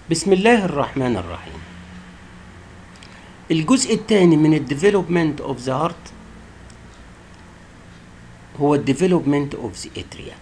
بسم الله الرحمن الرحيم. الجزء الثاني من الديفلوبمنت اوف ذا هارت هو الديفلوبمنت اوف ذا اتريا.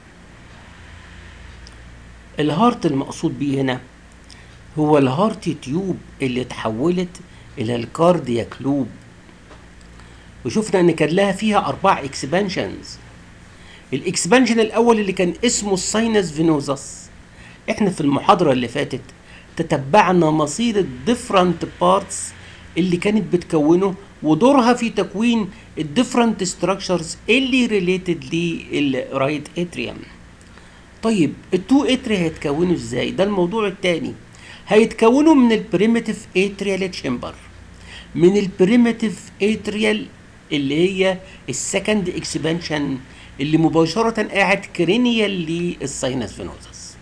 الهارت المقصود بيه هنا هو الهارت تيوب اللي اتحولت الى الكاردياك لوب، وشفنا ان كان لها فيها 4 اكسبانشنز. الاكسبانشن الاول اللي كان اسمه الساينس فينوزس، احنا في المحاضرة اللي فاتت تتبعنا مصير الديفرنت بارتس اللي كانت بتكونه ودورها في تكوين الديفرنت ستراكشرز اللي ريليتد للرايت اتريوم. طيب التو اتريا هيتكونوا ازاي؟ ده الموضوع الثاني. هيتكونوا من البريميتيف اتريال تشامبر، من البريميتيف اتريال اللي هي السكند اكسبانشن اللي مباشرة قاعد كرينيال للساينس فينوزس.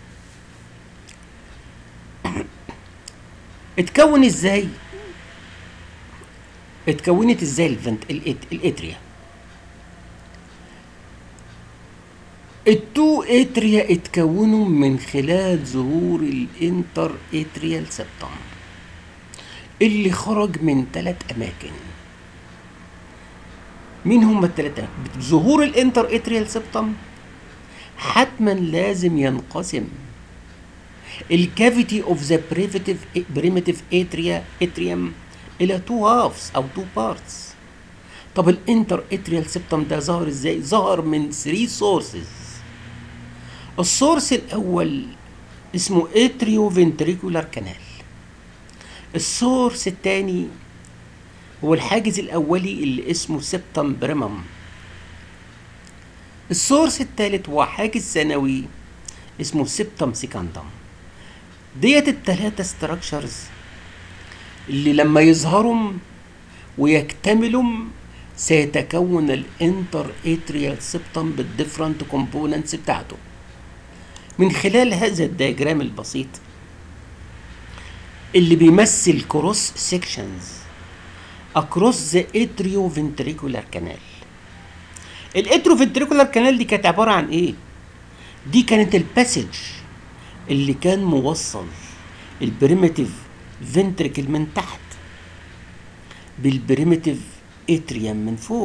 اتكون ازاي؟ اتكونت ازاي الاتريا؟ التو اتريا اتكونوا من خلال ظهور الانتر اتريال سبتم اللي خرج من 3 اماكن. مين هم ال3؟ ظهور الانتر اتريال سبتم حتما لازم ينقسم الكافيتي اوف ذا بريميتيف اتريوم الى 2 هافز او 2 بارتس. طب الانتر اتريال سبتم ده ظهر ازاي؟ ظهر من 3 سورسز. السورس الاول اسمه اتريو فنتريكولار كانال. السورس الثاني هو الحاجز الاولي اللي اسمه سبتم بريمم. السورس الثالث هو حاجز ثانوي اسمه سبتم سيكاندم. ديت ال3 ستراكشرز اللي لما يظهروا ويكتملوا سيتكون الانتر اتريال سبتم بالديفرنت كومبوننتس بتاعته. من خلال هذا الدياجرام البسيط اللي بيمثل كروس سيكشنز اكروس ذا اتريو فنتريكولار كانال. الاتريو فنتريكولار كانال دي كانت عباره عن ايه؟ دي كانت الباسج اللي كان موصل البريميتيف فنتريكل من تحت بالبريميتيف اتريوم من فوق.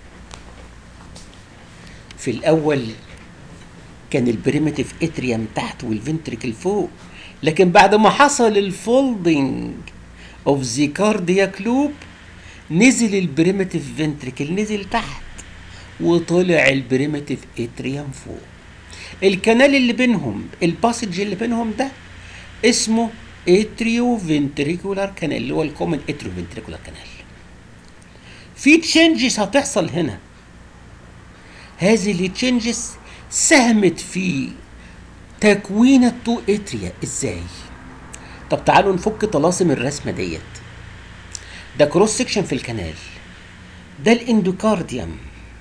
في الاول كان البريميتيف اتريوم تحت والفنتريكل فوق، لكن بعد ما حصل الفولدنج اوف ذا كاردياك لوب نزل البريميتيف فنتريكل نزل تحت وطلع البريميتيف اتريوم فوق. الكنال اللي بينهم، الباسج اللي بينهم ده اسمه اتريو فنتريكولار كانال، اللي هو الكومن اتريو فنتريكولار كانال. في تشينجز هتحصل هنا. هذه التشينجز ساهمت في تكوين التو اتريا ازاي؟ طب تعالوا نفك طلاسم الرسمه ديت. ده كروس سكشن في الكنال، ده الاندوكارديوم،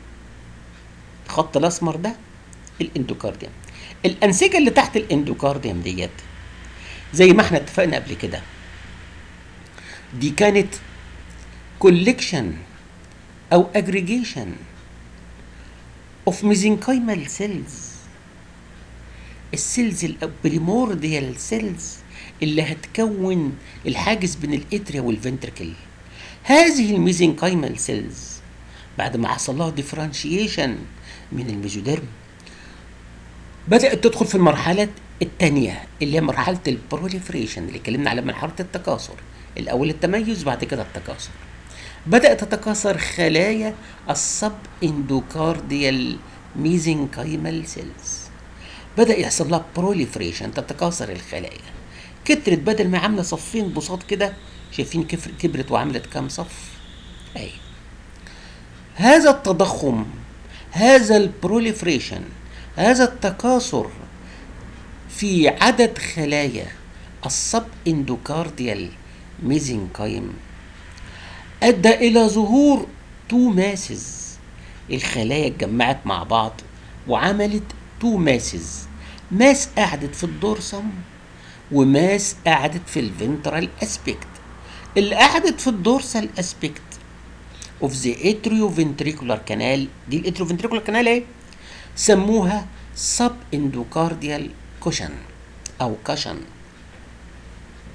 الخط الاسمر ده الاندوكارديوم. الانسجه اللي تحت الاندوكارديوم ديت زي ما احنا اتفقنا قبل كده دي كانت كولكشن او اجريجيشن اوف ميزنكايمال سيلز، السيلز البريمورديال سيلز اللي هتكون الحاجز بين الاتريا والفنتركل. هذه الميزنكايمال سيلز بعد ما حصل لها ديفرانشيشن من الميزوديرم بدأت تدخل في المرحلة الثانية اللي هي مرحلة البروليفريشن اللي اتكلمنا على مرحلة التكاثر. الأول التميز بعد كده التكاثر. بدأت تتكاثر خلايا السب اندوكارديال ميزنكايمال سيلز. بدأ يحصل لها بروليفريشن، تتكاثر الخلايا. كترت، بدل ما عاملة صفين بساط كده، شايفين كبرت وعملت كام صف؟ أي هذا التضخم، هذا البروليفريشن، هذا التكاثر في عدد خلايا السب اندوكارديال ميزنكايم ادى الى ظهور تو ماسز. الخلايا اتجمعت مع بعض وعملت تو ماسز، ماس قعدت في الدورسم وماس قعدت في الفنترال اسبيكت. اللي قعدت في الدورسال اسبيكت اوف ذا اتريو فنتريكولار كانال، دي الاتريو فنتريكولار كانال ايه؟ سموها سب اندوكارديال كوشن او كشن.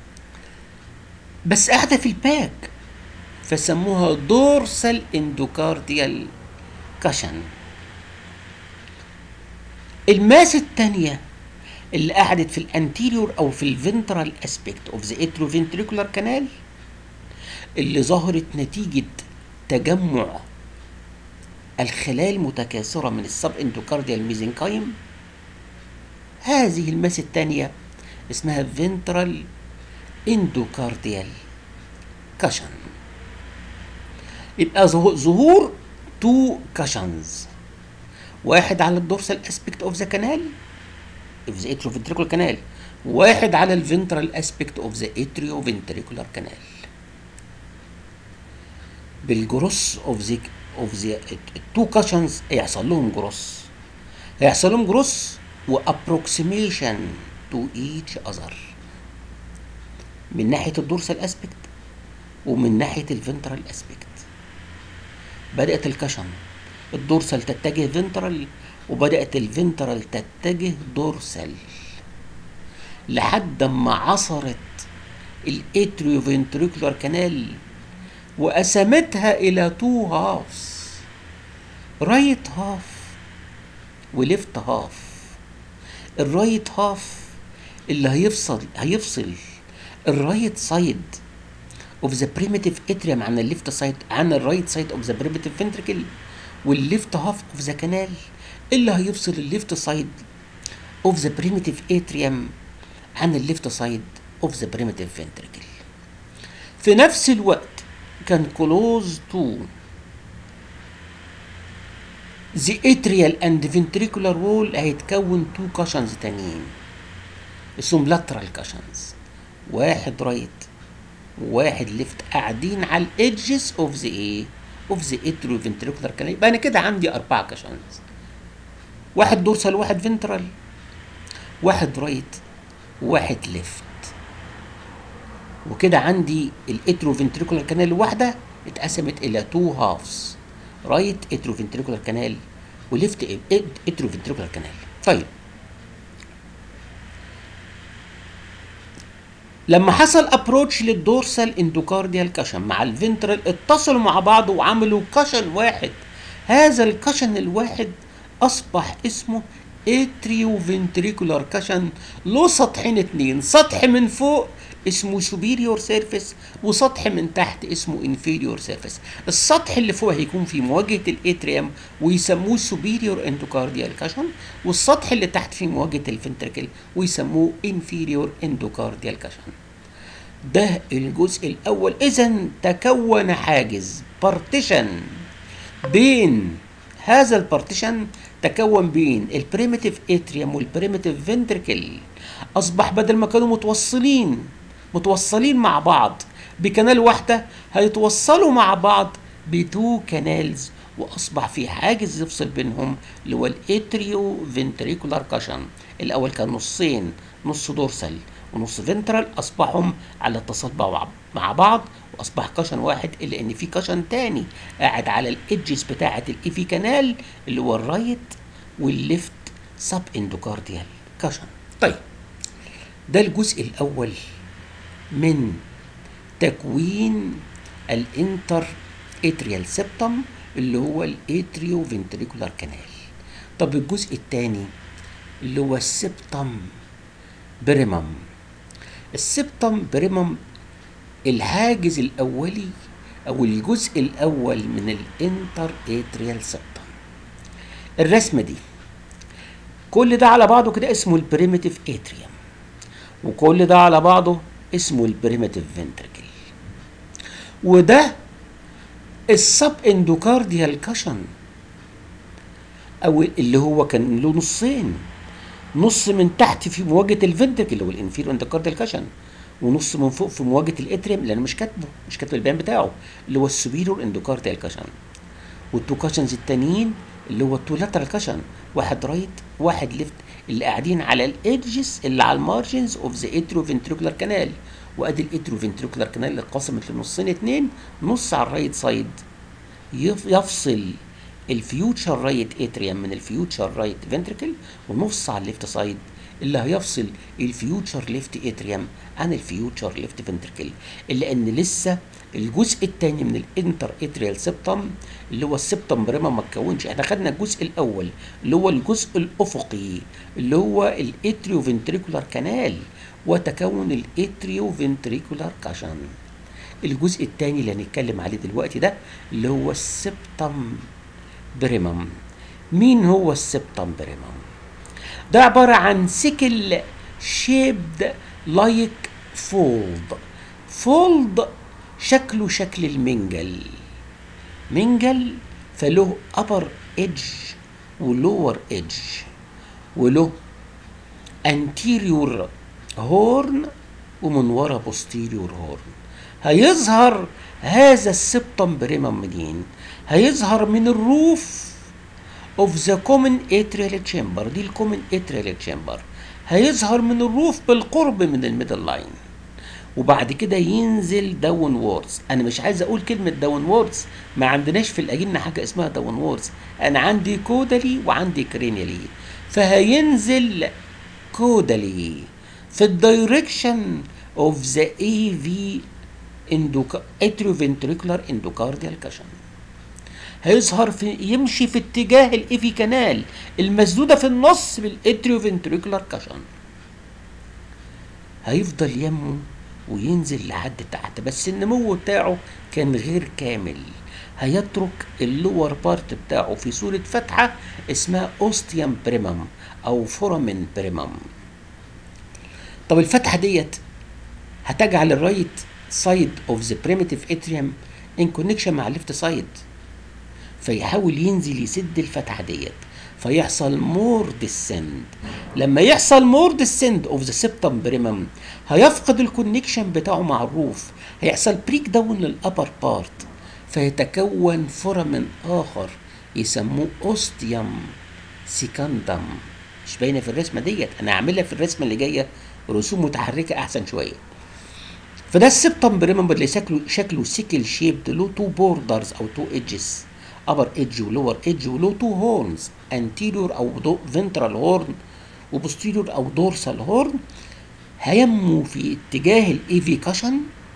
بس قاعده في الباك، فسموها دورسال اندوكارديال كاشن. الماس الثانيه اللي قعدت في الانتيريور او في الفنترال اسبيكت اوف ذا اتروفنتريكولار كانال، اللي ظهرت نتيجه تجمع الخلايا المتكاثره من السب اندوكارديال ميزنكايم، هذه الماس الثانيه اسمها فنترال اندوكارديال كاشن. يبقى ظهور تو كاشنز، واحد على الدورسال اسبيكت اوف ذا كانال اوف ذا اتروفنتريكولار كانال، واحد على الفنترال اسبيكت اوف ذا اتريوفنتريكولار كانال. بالجروس اوف ذا التو كاشنز هيحصل لهم جروس، وابروكسيميشن تو ايتش اذر من ناحيه الدورسال اسبيكت ومن ناحيه الفنترال اسبيكت. بدات الكاشن الدورسال تتجه فنترال، وبدات الفنترال تتجه دورسال، لحد ما عصرت الاتريوفنتريكولار كانال وقسمتها الى تو هافز، رايت هاف وليفت هاف. الرايت هاف اللي هيفصل الرايت سايد اوف ذا بريميتيف اتريوم عن الليفت سايد، عن الرايت سايد اوف ذا بريميتيف فنتريكل، والليفت هاف اوف ذا كانال اللي هيفصل الليفت سايد اوف ذا بريميتيف اتريوم عن الليفت سايد اوف ذا بريميتيف فنتريكل. في نفس الوقت كان كلوز تو the atrial and ventricular wall هيتكون تو كاشنز تانيين اسمهم lateral كاشنز، واحد رايت وواحد ليفت، قاعدين على الادجز اوف ذا ايه؟ اوف ذا اتروفنتريكولار كانال. يبقى انا كده عندي 4 كاشنز، واحد دورسال، واحد فنترال، واحد رايت، وواحد ليفت. وكده عندي الاتروفنتريكولار كانال الواحده اتقسمت الى تو هافز، رايت اتروفنتريكولار كانال وليفت اتروفنتريكولار كانال. طيب لما حصل ابروتش للدورسال اندوكارديال كاشن مع الفنترال، اتصلوا مع بعض وعملوا كاشن واحد. هذا الكاشن الواحد اصبح اسمه اتريوفنتريكولار كاشن، له سطحين اتنين، سطح من فوق اسمه superior surface وسطح من تحت اسمه inferior surface. السطح اللي فوق هيكون في مواجهة الاتريوم ويسموه superior endocardial cushion، والسطح اللي تحت في مواجهة الفنتركل ويسموه inferior endocardial cushion. ده الجزء الأول. إذا تكون حاجز partition بين هذا البارتيشن، تكون بين البريميتيف اتريوم والبريميتيف فنتركل. أصبح بدل ما كانوا متوصلين مع بعض بكنال واحدة، هيتوصلوا مع بعض بتو كانالز، واصبح في حاجز يفصل بينهم اللي هو الاتريو فنتريكولار كاشن. الاول كان نصين، نص دورسال ونص فنترال، اصبحوا على اتصال مع بعض واصبح كاشن واحد، الا ان في كاشن تاني قاعد على الايدجز بتاعه الايفي كانال اللي هو الرايت والليفت سب اندوكارديال كاشن. طيب ده الجزء الاول من تكوين الانتر اتريال سيبتم اللي هو الاتريو فنتريكولار كانال. طب الجزء الثاني اللي هو السبتم بريمم. السبتم بريمم الحاجز الاولي او الجزء الاول من الانتر اتريال سيبتم. الرسمه دي كل ده على بعضه كده اسمه البريميتيف اتريوم، وكل ده على بعضه اسمه البريميتيف فنتركل، وده السب اندوكارديال كاشن او اللي هو كان له نصين، نص من تحت في مواجهه الفنتركل اللي هو الانفيرو اندوكارديال كاشن، ونص من فوق في مواجهه الاتريوم اللي انا مش كاتبه البيان بتاعه اللي هو السوبيريور اندوكارديال كاشن. والتو كاشنز التانيين اللي هو التو لاترال كاشن، واحد رايت واحد ليفت، اللي قاعدين على الايدجز اللي على المارجنز اوف ذا اتريو فنتريكولار كانال. وادي الاتريو فنتريكولار كانال اللي اتقسمت لنصين اتنين، نص على الرايت سايد يفصل الفيوتشر رايت اتريوم من الفيوتشر رايت فنتريكل، ونص على الليفت سايد اللي هيفصل الفيوتشر ليفت اتريوم عن الفيوتشر ليفت فنتركل، الا ان لسه الجزء الثاني من الانتر اتريال سيبتم اللي هو السيبتم بريمم ما اتكونش. احنا خدنا الجزء الاول اللي هو الجزء الافقي اللي هو الاتريو فنتريكولار كانال وتكون الاتريو فنتريكولار كاشن. الجزء الثاني اللي هنتكلم عليه دلوقتي ده اللي هو السبتم بريمم. مين هو السبتم بريمم؟ ده عبارة عن سيكل شيبد لايك فولد. فولد شكله شكل المنجل، منجل فله upper edge و lower edge وله anterior horn ومن ورا posterior horn. هيظهر هذا السبتم بريمم منين؟ هيظهر من الروف of the common atrial chamber. دي الكومن atrial chamber. هيظهر من الروف بالقرب من الميدل لاين وبعد كده ينزل داون ووردز. انا مش عايز اقول كلمه داون ووردز، ما عندناش في الاجنه حاجه اسمها داون ووردز، انا عندي كودالي وعندي كرينيالي. فهينزل كودالي في الدايركشن اوف ذا اي في اتريوفنتريكولار اندوكارديال كاشن. هيظهر يمشي في اتجاه الايفي كانال المسدوده في النص بالاتريوفنتريكولار كاشن. هيفضل ينمو وينزل لحد تحت، بس النمو بتاعه كان غير كامل. هيترك اللور بارت بتاعه في صورة فتحة اسمها اوستيوم بريمم او فورامين بريمم. طب الفتحة ديت هتجعل الرايت سايد اوف ذا بريميتيف اتريوم ان كونكشن مع الليفت سايد، فيحاول ينزل يسد الفتحة ديت فيحصل مور ديسند. لما يحصل مور ديسند اوف ذا سبتم بريمم هيفقد الكونكشن بتاعه مع الروف، هيحصل بريك داون للابر بارت فيتكون فورامين اخر يسموه اوستيوم سيكاندم. مش باينه في الرسمه ديت، انا هعملها في الرسمه اللي جايه رسوم متحركه احسن شويه. فده السبتم بريمم اللي شكله سيكل شيبد له تو بوردرز او تو ايدجز، upper edge و lower edge وله two horns anterior او ventral horn وposterior او dorsal horn. هينمو في اتجاه الايفي كاشن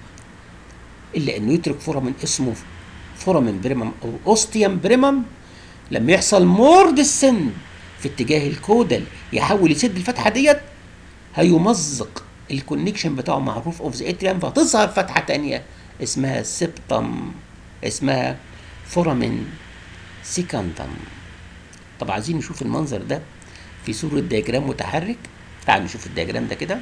الا انه يترك فورامين اسمه فورامين بريمم او اوستيوم بريمم. لما يحصل مور ديسند في اتجاه الكودال يحاول يسد الفتحه ديت هيمزق الكونكشن بتاعه مع الروف اوف ذا اتريوم فتظهر فتحه ثانيه اسمها سبتم، اسمها فورامين سيكاندم. طب عايزين نشوف المنظر ده في صورة دياجرام متحرك. تعالوا نشوف الدياجرام ده كده.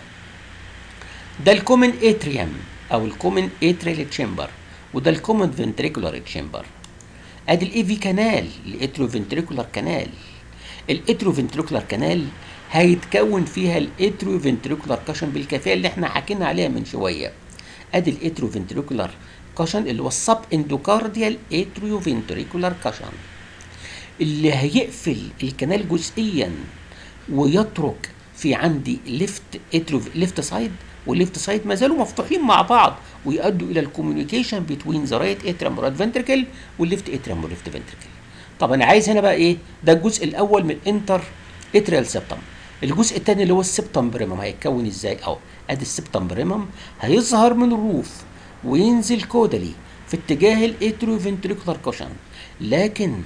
ده الكومن اتريوم او الكومن اتريال تشامبر وده الكومن فنتريكولار تشامبر. ادي الايفي كانال الاتريو فنتريكولار كانال. الاتريو فنتريكولار كانال هيتكون فيها الاتريو فنتريكولار كاشن بالكيفيه اللي احنا حكينا عليها من شويه. ادي الاتريو فنتريكولار كاشن اللي هو السب اندوكارديال اتريو فنتريكولار كاشن اللي هيقفل الكنال جزئيا ويترك في عندي ليفت سايد والليفت سايد ما زالوا مفتوحين مع بعض ويؤدوا الى الكوميونيكيشن بين ذا رايت اتريم والرايت فنتركل والليفت اتريم والليفت فنتركل. طب انا عايز هنا بقى ايه؟ ده الجزء الاول من انتر اتريال سبتم. الجزء الثاني اللي هو السبتم بريمم هيتكون ازاي؟ اهو ادي السبتم بريمم هيظهر من الروف وينزل كودالي في اتجاه الاتريو فنتريكولار كوشن، لكن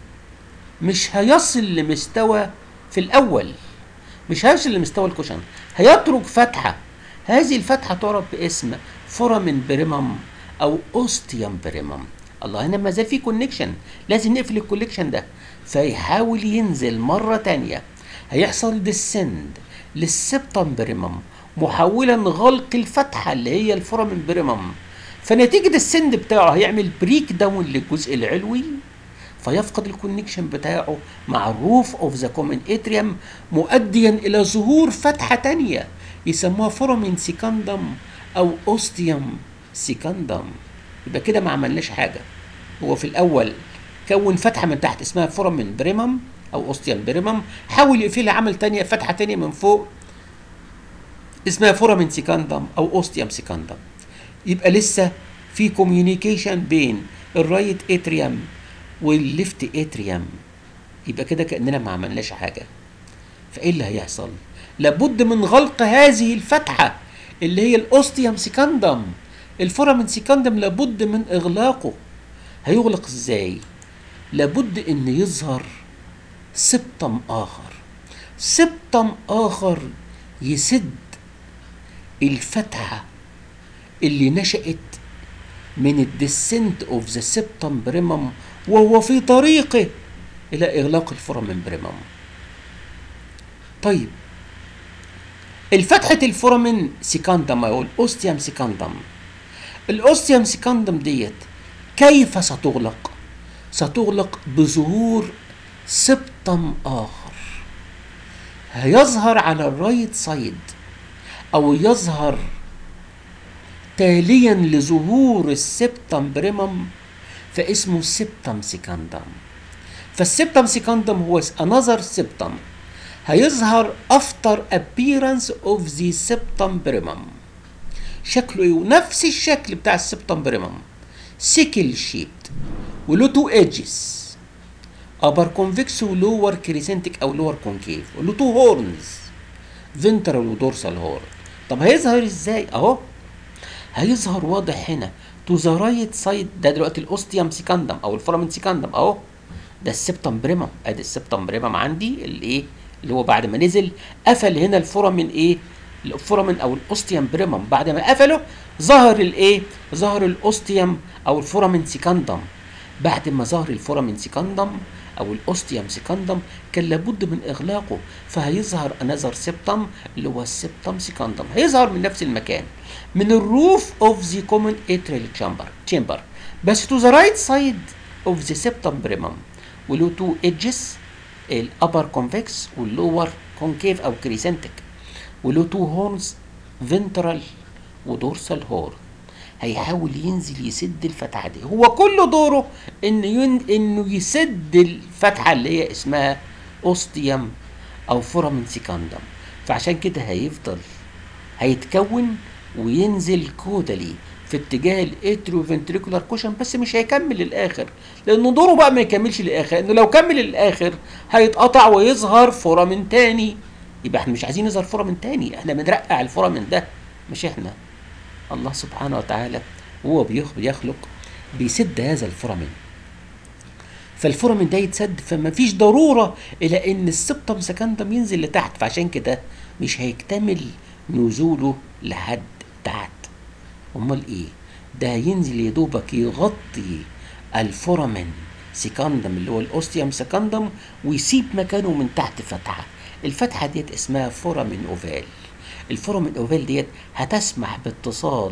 مش هيصل لمستوى في الاول، مش هيصل لمستوى الكوشن، هيترك فتحه. هذه الفتحه تعرف باسم فورامين بريمم او اوستيوم بريمم. الله، هنا ما زال في كونكشن، لازم نقفل الكونكشن ده. فيحاول ينزل مره تانية، هيحصل ديسند للسبتم بريمم محاولا غلق الفتحه اللي هي الفورامين بريمم. فنتيجه السند بتاعه هيعمل بريك داون للجزء العلوي فيفقد الكونكشن بتاعه مع الروف اوف ذا كومن اتريوم مؤديا الى ظهور فتحه تانية يسموها فورامين سيكاندم او اوستيوم سيكاندم. يبقى كده ما عملناش حاجه. هو في الاول كون فتحه من تحت اسمها فورامين بريمم او اوستيوم بريمم، حاول يقفلها عمل تانية فتحه تانية من فوق اسمها فورامين سيكاندم او اوستيوم سيكاندم. يبقى لسه في كوميونيكيشن بين الرايت اتريوم والليفت اتريوم. يبقى كده كأننا ما عملناش حاجة. فايه اللي هيحصل؟ لابد من غلق هذه الفتحة اللي هي الاوستيوم سيكاندم. الفورامين سيكاندم لابد من اغلاقه. هيغلق ازاي؟ لابد ان يظهر سبتم اخر، سبتم اخر يسد الفتحة اللي نشأت من الديسنت اوف ذا سبتم بريمم وهو في طريقه الى اغلاق الفورامين بريمم. طيب الفتحة الفورامين سيكاندم او الاوستيوم سيكاندم، الاوستيوم سيكاندم ديت كيف ستغلق؟ ستغلق بظهور سبتم اخر هيظهر على الرايت سايد او يظهر تاليا لظهور السبتم بريمم، فاسمه سبتم سيكاندم. فالسبتم سيكاندم هو another septum هيظهر after appearance of the septum primum. شكله ايه؟ نفس الشكل بتاع السبتم بريمم، سيكل شيبت وله تو ايدجز، upper convex ولور كريسنتك او لور كونكيف، وله تو هورنز، فنترال ودورسال هورن. طب هيظهر ازاي؟ اهو هيظهر واضح هنا تو ذا رايت سايد. ده دلوقتي الاوستيوم سيكاندم او الفورامين سيكاندم اهو، ده السبتم بريمم. ادي السبتم بريمم عندي الايه اللي هو بعد ما نزل قفل هنا الفورامين ايه، الفورامين او الاوستيوم بريمم. بعد ما قفله ظهر الايه، ظهر الاوستيوم او الفورامين سيكاندم. بعد ما ظهر الفورامين سيكاندم او الاوستيوم سيكاندم كان لابد من اغلاقه، فهيظهر انذر سبتم اللي هو السبتم سيكاندم. هيظهر من نفس المكان، من الروف اوف ذا كومن اتريال تشامبر، بس تو ذا رايت سايد اوف ذا سبتم بريمم، وله تو ايدجز، الابر كونفكس واللور كونكيف او كريسنتك، وله تو هورنز، فنترال ودورسال هورن. هيحاول ينزل يسد الفتحه دي. هو كل دوره انه يسد الفتحه اللي هي اسمها اوستيوم او فورامين سيكاندم. فعشان كده هيفضل هيتكون وينزل كودالي في اتجاه الاتريو فنتريكولار كوشن، بس مش هيكمل للاخر، لانه دوره بقى ما يكملش للاخر، انه لو كمل للاخر هيتقطع ويظهر فورامين تاني. يبقى احنا مش عايزين يظهر فورامين تاني، احنا بنرقع الفورامين ده، مش احنا. الله سبحانه وتعالى وهو بيخلق بيسد هذا الفورامين، فالفورامين ده يتسد، فما فيش ضروره الى ان السبتم سكندم ينزل لتحت، فعشان كده مش هيكتمل نزوله لحد تحت. امال ايه؟ ده هينزل يا دوبك يغطي الفورامين سيكاندم اللي هو الاوستيوم سيكاندم، ويسيب مكانه من تحت فتحه. الفتحه ديت اسمها فورامين اوفال. الفورامين اوفال ديت هتسمح باتصال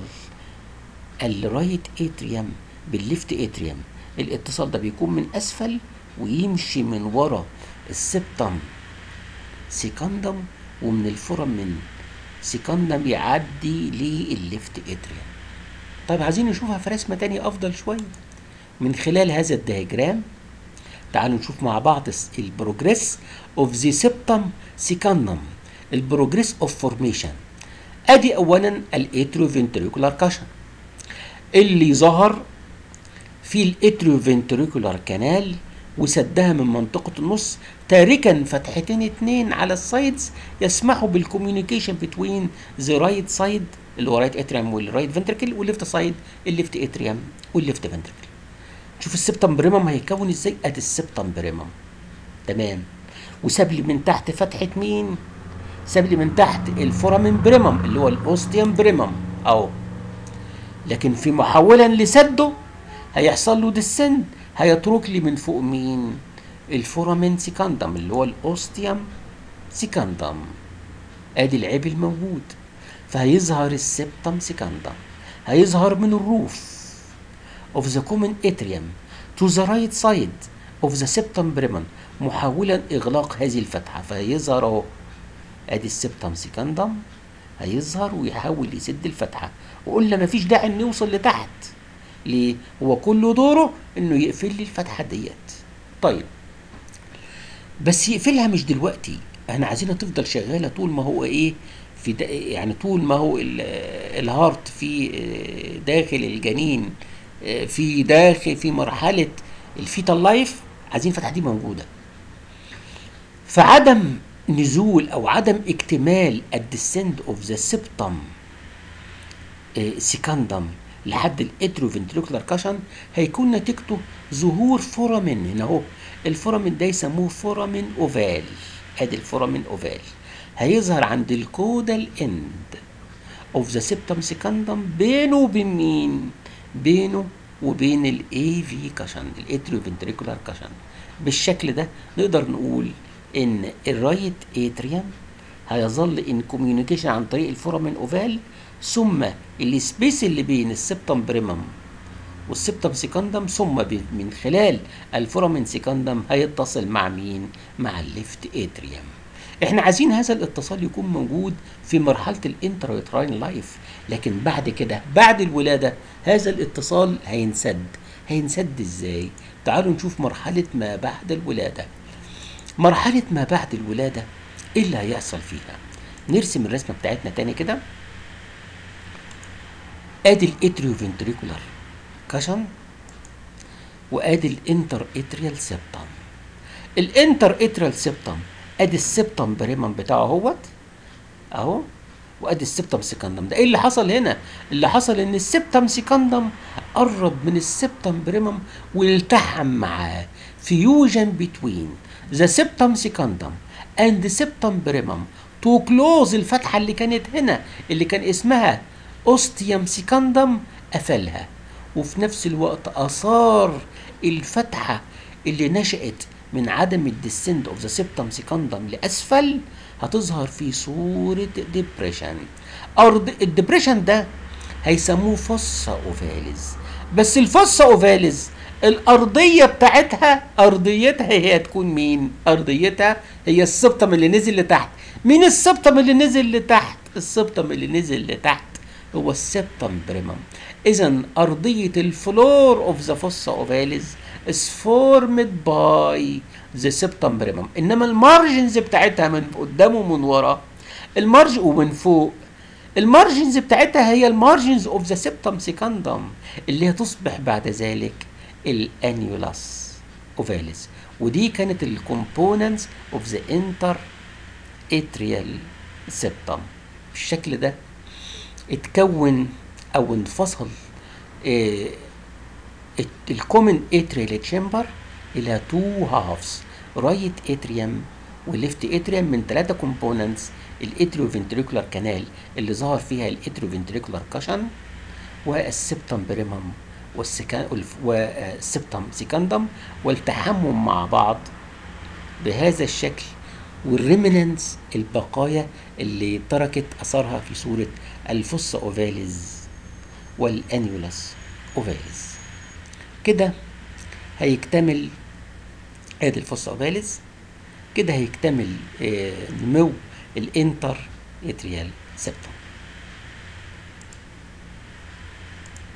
الرايت اتريوم بالليفت اتريوم. الاتصال ده بيكون من اسفل ويمشي من ورا السبتم سيكاندم، ومن الفورامين سيكاندم يعدي للليفت اتريوم. طيب عايزين نشوفها في رسمه تانية افضل شويه من خلال هذا الدياجرام. تعالوا نشوف مع بعض البروجريس اوف ذا سبتم سيكاندم، البروجريس اوف فورميشن. ادي اولا الاتريو فنتريكولار كاشن اللي ظهر في الاتريو فنتريكولار كانال وسدها من منطقة النص، تاركا فتحتين اتنين على السايدز يسمحوا بالكوميونيكيشن بتوين ذا رايت سايد اللي هو رايت اتريوم والرايت فنتركل، والليفت سايد الليفت اتريوم والليفت فنتركل. شوف السبتم بريمم هيكون ازاي. ادي السبتم بريمم تمام، وساب لي من تحت فتحة مين؟ ساب لي من تحت الفورامين بريمم اللي هو الاوستيوم بريمم اهو. لكن في محاولة لسده هيحصل له ديسند، هيترك لي من فوق مين؟ الفورامين سيكاندم اللي هو الاوستيوم سيكاندم. ادي العيب الموجود، فهيظهر السبتم سيكاندم، هيظهر من الروف of the common atrium to the right side of the septum brimum محاولا اغلاق هذه الفتحه، فهيظهر اهو. ادي السبتم سيكاندم هيظهر ويحاول يسد الفتحه، وقلنا مفيش داعي انه يوصل لتحت. ليه؟ هو كل دوره انه يقفل لي الفتحه ديت. طيب بس يقفلها مش دلوقتي، احنا عايزينها تفضل شغاله طول ما هو ايه في يعني طول ما هو الهارت في داخل الجنين، في داخل في مرحله الفيتال لايف، عايزين الفتحه دي موجوده. فعدم نزول او عدم اكتمال الديسند اوف ذا سبتم سيكاندم لحد الاتروفنتريكولار كاشن هيكون نتيجته ظهور فورامين. هنا اهو الفورامين ده يسموه فورامين اوفال. ادي الفورامين اوفال هيظهر عند الكودال اند اوف ذا سبتم سيكاندم بينه وبين مين؟ بينه وبين الاي في كاشن، الاتروفنتريكولار كاشن. بالشكل ده نقدر نقول ان الرايت اتريوم هيظل ان كوميونيكيشن عن طريق الفورامين اوفال، ثم السبيس اللي بين السبتم بريمم والسبتم سيكاندم، ثم من خلال الفورامين سيكاندم هيتصل مع مين؟ مع الليفت اتريوم. احنا عايزين هذا الاتصال يكون موجود في مرحله الانترايتراين لايف، لكن بعد كده بعد الولاده هذا الاتصال هينسد. هينسد ازاي؟ تعالوا نشوف مرحله ما بعد الولاده. مرحله ما بعد الولاده ايه اللي هيحصل فيها؟ نرسم الرسمه بتاعتنا تاني كده. ادي الاتريوفنتريكولار كاشن وادي الانتر اتريال سيبتم. الانتر اتريال سيبتم ادي السبتم بريمم بتاعه اهوت اهو، وادي السبتم سيكاندم. ده ايه اللي حصل هنا؟ اللي حصل ان السبتم سيكاندم قرب من السبتم بريمم والتحم معاه. فيوجن بتوين ذا سبتم سيكاندم اند سبتم بريمم تو كلوز. الفتحه اللي كانت هنا اللي كان اسمها اوستيوم سيكاندم قفلها، وفي نفس الوقت اثار الفتحه اللي نشأت من عدم الديسند اوف ذا سبتم سيكاندم لاسفل هتظهر في صورة ديبريشن. الديبريشن ده هيسموه فوسا اوفاليز. بس الفوسا اوفاليز الارضية بتاعتها ارضيتها هي تكون مين؟ ارضيتها هي السبتم اللي نزل لتحت. مين السبتم اللي نزل لتحت؟ السبتم اللي نزل لتحت هو السبتم بريمم. اذا ارضية الفلور اوف ذا فوسا اوفاليز is formed by the septum primum. انما المارجنز بتاعتها من قدام ومن ورا المارج ومن فوق، المارجنز بتاعتها هي المارجنز اوف ذا سبتم سيكاندم اللي هتصبح بعد ذلك الانيولاس اوفاليز. ودي كانت الكومبوننتس اوف ذا انتر اتريال سبتم. بالشكل ده اتكون او انفصل الكومن اتريال تشامبر الى تو هافز، رايت اتريوم وليفت اتريوم، من ثلاثه كومبوننتس: الاتريوفنتريكولار كانال اللي ظهر فيها الاتريوفنتريكولار كاشن والسبتم بريمم والسبتم سيكاندم، والتحمم مع بعض بهذا الشكل، والريمننس البقايا اللي تركت اثرها في صوره الفوسا اوفاليز والانيولاس اوفاليز. كده هيكتمل ادي الفوسا اوفاليز، كده هيكتمل نمو الانتر اتريال سبتم.